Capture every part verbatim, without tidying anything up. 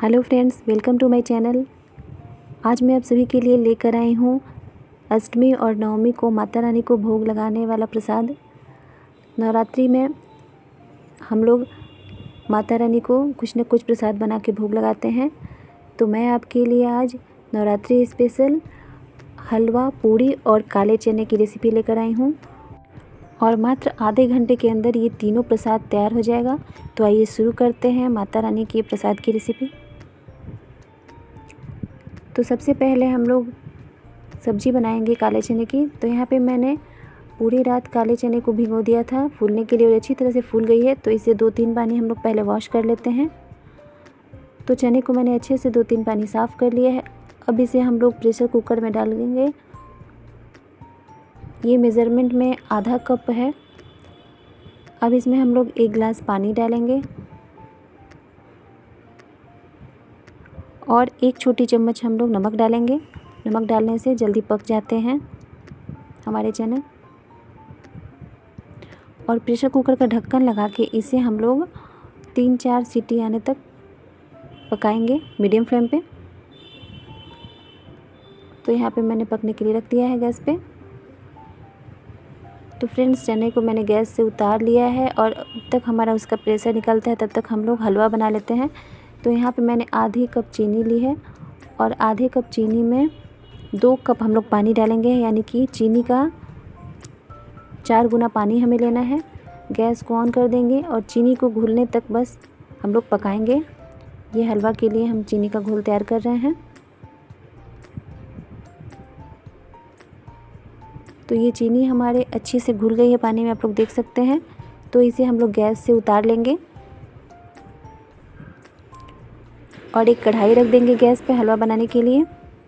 Hello friends, welcome to my channel. आज मैं आप सभी के लिए लेकर आई हूँ अष्टमी और नवमी को माता रानी को भोग लगाने वाला प्रसाद। नवरात्रि में हम लोग माता रानी को कुछ न कुछ प्रसाद बना के भोग लगाते हैं, तो मैं आपके लिए आज नवरात्रि स्पेशल हलवा, पूड़ी और काले चने की रेसिपी लेकर आई हूँ और मात्र आधे घंटे के अंदर ये तीनों प्रसाद तैयार हो जाएगा। तो आइए शुरू करते हैं माता रानी की प्रसाद की रेसिपी। तो सबसे पहले हम लोग सब्जी बनाएंगे काले चने की। तो यहाँ पे मैंने पूरी रात काले चने को भिगो दिया था फूलने के लिए और अच्छी तरह से फूल गई है। तो इसे दो तीन पानी हम लोग पहले वॉश कर लेते हैं। तो चने को मैंने अच्छे से दो तीन पानी साफ़ कर लिया है। अब इसे हम लोग प्रेशर कुकर में डाल देंगे। ये मेज़रमेंट में आधा कप है। अब इसमें हम लोग एक गिलास पानी डालेंगे और एक छोटी चम्मच हम लोग नमक डालेंगे। नमक डालने से जल्दी पक जाते हैं हमारे चने। और प्रेशर कुकर का ढक्कन लगा के इसे हम लोग तीन चार सीटी आने तक पकाएंगे मीडियम फ्लेम पे। तो यहाँ पे मैंने पकने के लिए रख दिया है गैस पे। तो फ्रेंड्स, चने को मैंने गैस से उतार लिया है और अब तक हमारा उसका प्रेशर निकलता है तब तक हम लोग हलवा बना लेते हैं। तो यहाँ पे मैंने आधी कप चीनी ली है और आधे कप चीनी में दो कप हम लोग पानी डालेंगे, यानी कि चीनी का चार गुना पानी हमें लेना है। गैस को ऑन कर देंगे और चीनी को घुलने तक बस हम लोग पकाएंगे। ये हलवा के लिए हम चीनी का घोल तैयार कर रहे हैं। तो ये चीनी हमारे अच्छे से घुल गई है पानी में, आप लोग देख सकते हैं। तो इसे हम लोग गैस से उतार लेंगे और एक कढ़ाई रख देंगे गैस पे हलवा बनाने के लिए।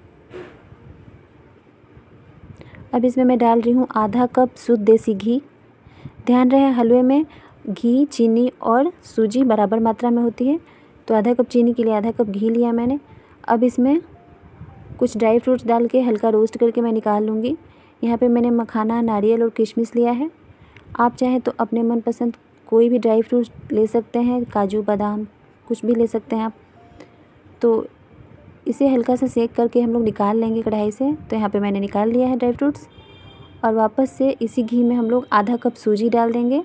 अब इसमें मैं डाल रही हूँ आधा कप शुद्ध देसी घी। ध्यान रहे हलवे में घी, चीनी और सूजी बराबर मात्रा में होती है। तो आधा कप चीनी के लिए आधा कप घी लिया मैंने। अब इसमें कुछ ड्राई फ्रूट्स डाल के हल्का रोस्ट करके मैं निकाल लूँगी। यहाँ पे मैंने मखाना, नारियल और किशमिश लिया है। आप चाहें तो अपने मनपसंद कोई भी ड्राई फ्रूट्स ले सकते हैं, काजू, बादाम, कुछ भी ले सकते हैं आप। तो इसे हल्का सा सेक करके हम लोग निकाल लेंगे कढ़ाई से। तो यहाँ पे मैंने निकाल लिया है ड्राई फ्रूट्स और वापस से इसी घी में हम लोग आधा कप सूजी डाल देंगे।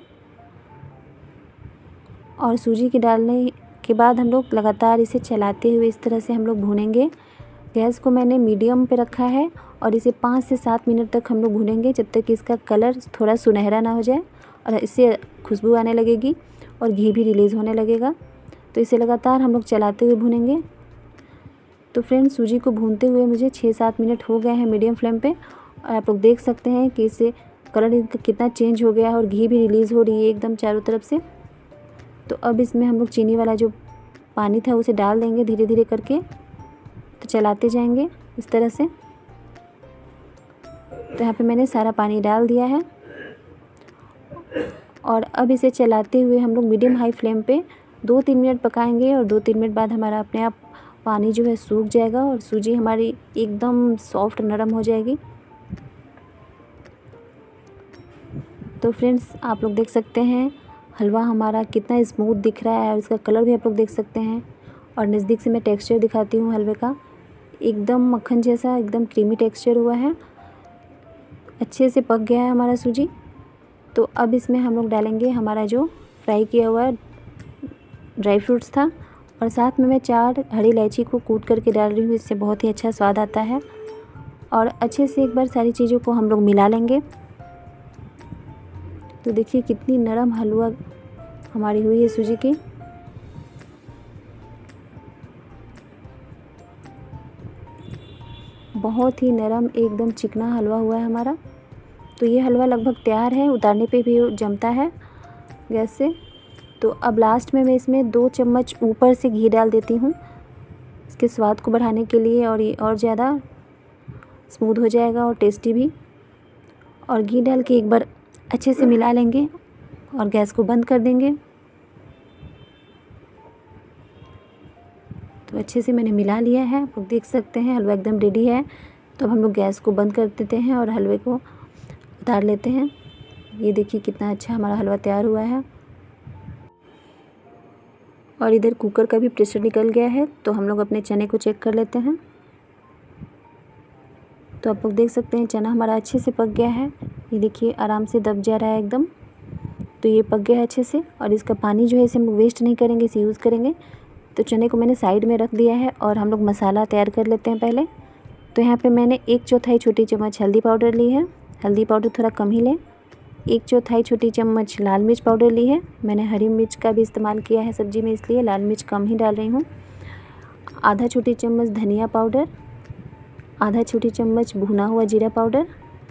और सूजी के डालने के बाद हम लोग लगातार इसे चलाते हुए इस तरह से हम लोग भूनेंगे। गैस को मैंने मीडियम पे रखा है और इसे पाँच से सात मिनट तक हम लोग भूनेंगे, जब तक कि इसका कलर थोड़ा सुनहरा ना हो जाए और इससे खुशबू आने लगेगी और घी भी रिलीज़ होने लगेगा। तो इसे लगातार हम लोग चलाते हुए भूनेंगे। तो फ्रेंड्स, सूजी को भूनते हुए मुझे छः सात मिनट हो गए हैं मीडियम फ्लेम पे और आप लोग देख सकते हैं कि इससे कलर इनका कितना चेंज हो गया है और घी भी रिलीज़ हो रही है एकदम चारों तरफ से। तो अब इसमें हम लोग चीनी वाला जो पानी था उसे डाल देंगे धीरे धीरे करके। तो चलाते जाएंगे इस तरह से। तो यहाँ पे मैंने सारा पानी डाल दिया है और अब इसे चलाते हुए हम लोग मीडियम हाई फ्लेम पे दो तीन मिनट पकाएंगे और दो तीन मिनट बाद हमारा अपने आप पानी जो है सूख जाएगा और सूजी हमारी एकदम सॉफ्ट नरम हो जाएगी। तो फ्रेंड्स, आप लोग देख सकते हैं हलवा हमारा कितना स्मूथ दिख रहा है और इसका कलर भी आप लोग देख सकते हैं। और नज़दीक से मैं टेक्सचर दिखाती हूँ हलवे का, एकदम मक्खन जैसा एकदम क्रीमी टेक्सचर हुआ है। अच्छे से पक गया है हमारा सूजी। तो अब इसमें हम लोग डालेंगे हमारा जो फ्राई किया हुआ ड्राई फ्रूट्स था और साथ में मैं चार हरी इलायची को कूट करके डाल रही हूँ। इससे बहुत ही अच्छा स्वाद आता है। और अच्छे से एक बार सारी चीज़ों को हम लोग मिला लेंगे। तो देखिए कितनी नरम हलवा हमारी हुई है सूजी की। बहुत ही नरम एकदम चिकना हलवा हुआ है हमारा। तो ये हलवा लगभग तैयार है, उतारने पे भी जमता है गैस से। तो अब लास्ट में मैं इसमें दो चम्मच ऊपर से घी डाल देती हूँ इसके स्वाद को बढ़ाने के लिए और ये और ज़्यादा स्मूथ हो जाएगा और टेस्टी भी। और घी डाल के एक बार अच्छे से मिला लेंगे और गैस को बंद कर देंगे। तो अच्छे से मैंने मिला लिया है, आप लोग देख सकते हैं हलवा एकदम रेडी है। तो अब हम लोग गैस को बंद कर देते हैं और हलवे को उतार लेते हैं। ये देखिए कितना अच्छा हमारा हलवा तैयार हुआ है। और इधर कुकर का भी प्रेशर निकल गया है। तो हम लोग अपने चने को चेक कर लेते हैं। तो आप लोग देख सकते हैं चना हमारा अच्छे से पक गया है। ये देखिए आराम से दब जा रहा है एकदम। तो ये पक गया है अच्छे से और इसका पानी जो है इसे हम लोग वेस्ट नहीं करेंगे, इसे यूज़ करेंगे। तो चने को मैंने साइड में रख दिया है और हम लोग मसाला तैयार कर लेते हैं पहले। तो यहाँ पे मैंने एक चौथाई छोटी चम्मच हल्दी पाउडर ली है। हल्दी पाउडर थोड़ा कम ही लें। एक चौथाई छोटी चम्मच लाल मिर्च पाउडर ली है। मैंने हरी मिर्च का भी इस्तेमाल किया है सब्ज़ी में, इसलिए लाल मिर्च कम ही डाल रही हूँ। आधा छोटी चम्मच धनिया पाउडर, आधा छोटी चम्मच भुना हुआ जीरा पाउडर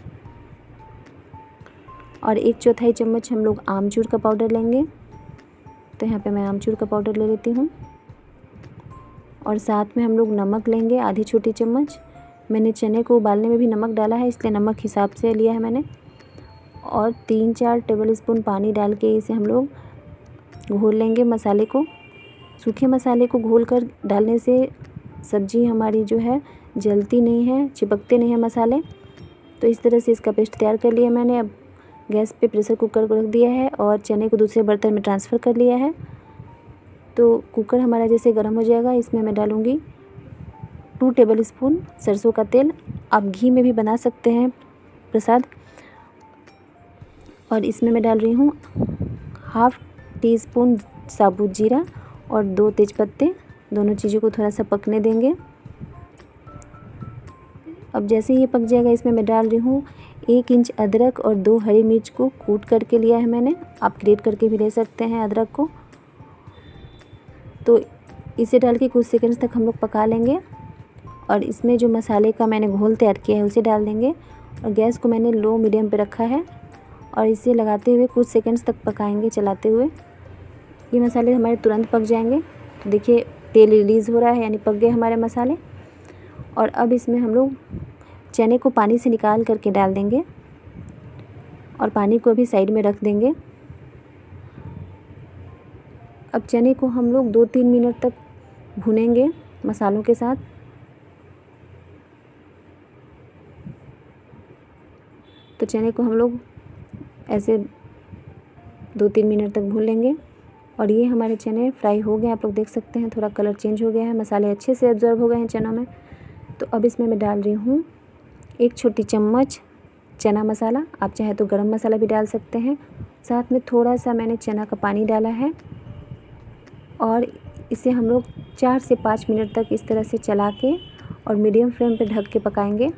और एक चौथाई चम्मच हम लोग आमचूर का पाउडर लेंगे। तो यहाँ पे मैं आमचूर का पाउडर ले लेती हूँ। और साथ में हम लोग नमक लेंगे आधी छोटी चम्मच। मैंने चने को उबालने में भी नमक डाला है, इसलिए नमक हिसाब से लिया है मैंने। और तीन चार टेबल स्पून पानी डाल के इसे हम लोग घोल लेंगे मसाले को। सूखे मसाले को घोल कर डालने से सब्ज़ी हमारी जो है जलती नहीं है, चिपकते नहीं हैं मसाले। तो इस तरह से इसका पेस्ट तैयार कर लिया मैंने। अब गैस पे प्रेशर कुकर को रख दिया है और चने को दूसरे बर्तन में ट्रांसफ़र कर लिया है। तो कुकर हमारा जैसे गर्म हो जाएगा, इसमें मैं डालूँगी टू टेबल स्पून सरसों का तेल। आप घी में भी बना सकते हैं प्रसाद। और इसमें मैं डाल रही हूँ हाफ़ टी स्पून साबुत जीरा और दो तेज़पत्ते। दोनों चीज़ों को थोड़ा सा पकने देंगे। अब जैसे ये पक जाएगा, इसमें मैं डाल रही हूँ एक इंच अदरक और दो हरी मिर्च को कूट करके लिया है मैंने। आप ग्रेट करके भी ले सकते हैं अदरक को। तो इसे डाल के कुछ सेकंड्स तक हम लोग पका लेंगे। और इसमें जो मसाले का मैंने घोल तैयार किया है उसे डाल देंगे। और गैस को मैंने लो मीडियम पे रखा है और इसे लगाते हुए कुछ सेकंड्स तक पकाएंगे चलाते हुए। ये मसाले हमारे तुरंत पक जाएंगे। तो देखिए तेल रिलीज़ हो रहा है, यानी पक गए हमारे मसाले। और अब इसमें हम लोग चने को पानी से निकाल करके डाल देंगे और पानी को भी साइड में रख देंगे। अब चने को हम लोग दो तीन मिनट तक भूनेंगे मसालों के साथ। तो चने को हम लोग ऐसे दो तीन मिनट तक भून लेंगे। और ये हमारे चने फ्राई हो गए, आप लोग देख सकते हैं थोड़ा कलर चेंज हो गया है, मसाले अच्छे से एब्जॉर्ब हो गए हैं चनों में। तो अब इसमें मैं डाल रही हूँ एक छोटी चम्मच चना मसाला। आप चाहे तो गरम मसाला भी डाल सकते हैं। साथ में थोड़ा सा मैंने चना का पानी डाला है और इसे हम लोग चार से पाँच मिनट तक इस तरह से चला के और मीडियम फ्लेम पे ढक के पकाएंगे।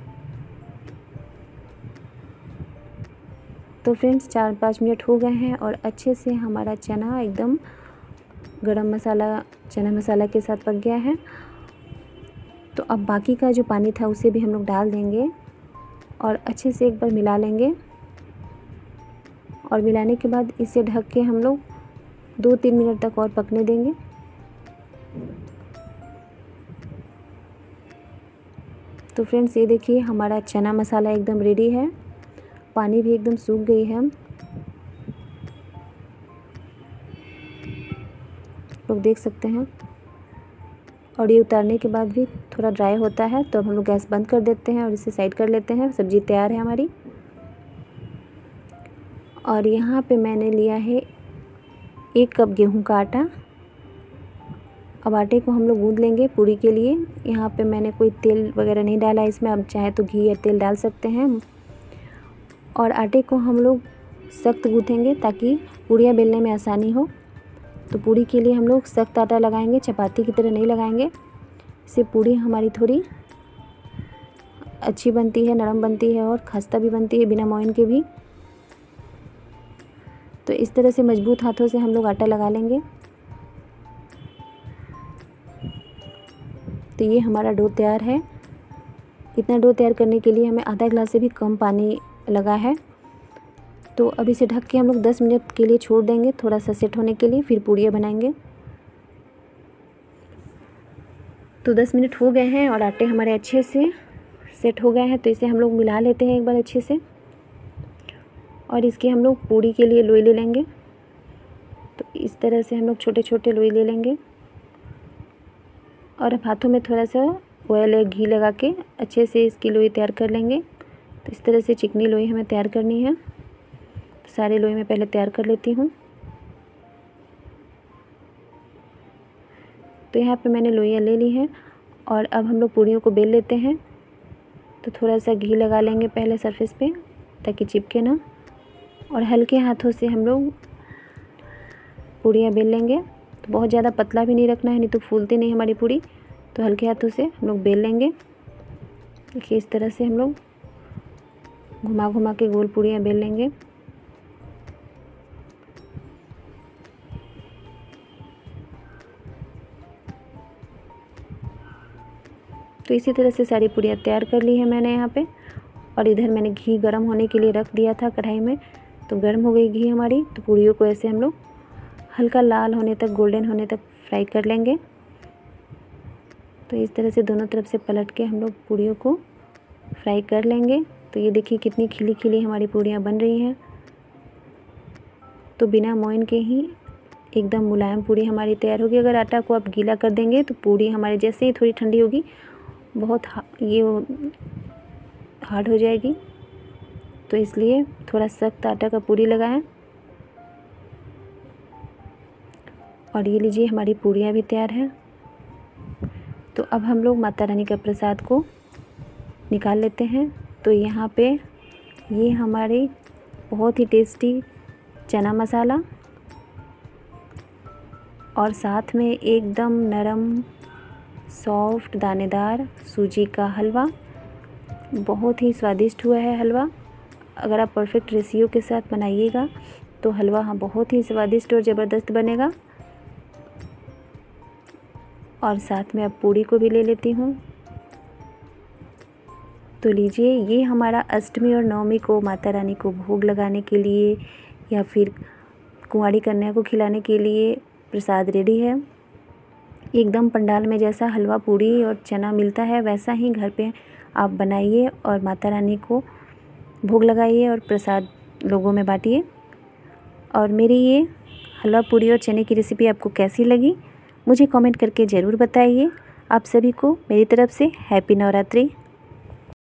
तो फ्रेंड्स चार पाँच मिनट हो गए हैं और अच्छे से हमारा चना एकदम गरम मसाला चना मसाला के साथ पक गया है। तो अब बाकी का जो पानी था उसे भी हम लोग डाल देंगे और अच्छे से एक बार मिला लेंगे। और मिलाने के बाद इसे ढक के हम लोग दो तीन मिनट तक और पकने देंगे। तो फ्रेंड्स ये देखिए हमारा चना मसाला एकदम रेडी है, पानी भी एकदम सूख गई है। लोग देख सकते हैं। और ये उतारने के बाद भी थोड़ा ड्राई होता है। तो अब हम लोग गैस बंद कर देते हैं और इसे साइड कर लेते हैं। सब्ज़ी तैयार है हमारी। और यहाँ पे मैंने लिया है एक कप गेहूं का आटा। अब आटे को हम लोग गूंद लेंगे पूरी के लिए। यहाँ पे मैंने कोई तेल वगैरह नहीं डाला इसमें, आप चाहे तो घी या तेल डाल सकते हैं। और आटे को हम लोग सख्त गूँथेंगे ताकि पूड़ियाँ बेलने में आसानी हो। तो पूड़ी के लिए हम लोग सख्त आटा लगाएंगे, चपाती की तरह नहीं लगाएंगे। इससे पूड़ी हमारी थोड़ी अच्छी बनती है, नरम बनती है और खस्ता भी बनती है बिना मोइन के भी। तो इस तरह से मजबूत हाथों से हम लोग आटा लगा लेंगे। तो ये हमारा डो तैयार है। इतना डो तैयार करने के लिए हमें आधा गिलास से भी कम पानी लगा है। तो अब इसे ढक के हम लोग दस मिनट के लिए छोड़ देंगे थोड़ा सा सेट होने के लिए, फिर पूड़ियाँ बनाएंगे। तो दस मिनट हो गए हैं और आटे हमारे अच्छे से सेट हो गए हैं। तो इसे हम लोग मिला लेते हैं एक बार अच्छे से और इसके हम लोग पूड़ी के लिए लोई ले लेंगे। तो इस तरह से हम लोग छोटे छोटे लोई ले लेंगे और हाथों में थोड़ा सा ऑयल या घी लगा के अच्छे से इसकी लोई तैयार कर लेंगे। तो इस तरह से चिकनी लोई हमें तैयार करनी है। तो सारे लोई मैं पहले तैयार कर लेती हूँ। तो यहाँ पे मैंने लोइयाँ ले ली हैं और अब हम लोग पूड़ियों को बेल लेते हैं। तो थोड़ा सा घी लगा लेंगे पहले सरफेस पे ताकि चिपके ना, और हल्के हाथों से हम लोग पूड़ियाँ बेल लेंगे। तो बहुत ज़्यादा पतला भी नहीं रखना है, नहीं तो फूलती नहीं हमारी पूड़ी। तो हल्के हाथों से हम लोग बेल लेंगे। देखिए इस तरह से हम लोग घुमा घुमा के गोल पूड़ियाँ बेल लेंगे। तो इसी तरह से सारी पूड़ियाँ तैयार कर ली है मैंने यहाँ पे। और इधर मैंने घी गर्म होने के लिए रख दिया था कढ़ाई में, तो गर्म हो गई घी हमारी। तो पूड़ियों को ऐसे हम लोग हल्का लाल होने तक, गोल्डन होने तक फ्राई कर लेंगे। तो इस तरह से दोनों तरफ से पलट के हम लोग पूड़ियों को फ्राई कर लेंगे। तो ये देखिए कितनी खिली खिली हमारी पूड़ियाँ बन रही हैं। तो बिना मोइन के ही एकदम मुलायम पूड़ी हमारी तैयार होगी। अगर आटा को आप गीला कर देंगे तो पूड़ी हमारी जैसे ही थोड़ी ठंडी होगी बहुत ये हार्ड हो जाएगी। तो इसलिए थोड़ा सख्त आटा का पूड़ी लगाएं। और ये लीजिए हमारी पूड़ियाँ भी तैयार हैं। तो अब हम लोग माता रानी का प्रसाद को निकाल लेते हैं। तो यहाँ पे ये हमारी बहुत ही टेस्टी चना मसाला और साथ में एकदम नरम सॉफ्ट दानेदार सूजी का हलवा, बहुत ही स्वादिष्ट हुआ है हलवा। अगर आप परफेक्ट रेशियो के साथ बनाइएगा तो हलवा हाँ बहुत ही स्वादिष्ट और ज़बरदस्त बनेगा। और साथ में अब पूड़ी को भी ले लेती हूँ। तो लीजिए ये हमारा अष्टमी और नवमी को माता रानी को भोग लगाने के लिए या फिर कुंवारी कन्या को खिलाने के लिए प्रसाद रेडी है। एकदम पंडाल में जैसा हलवा पूड़ी और चना मिलता है वैसा ही घर पे आप बनाइए और माता रानी को भोग लगाइए और प्रसाद लोगों में बांटिए। और मेरी ये हलवा पूड़ी और चने की रेसिपी आपको कैसी लगी मुझे कमेंट करके ज़रूर बताइए। आप सभी को मेरी तरफ से हैप्पी नवरात्रि।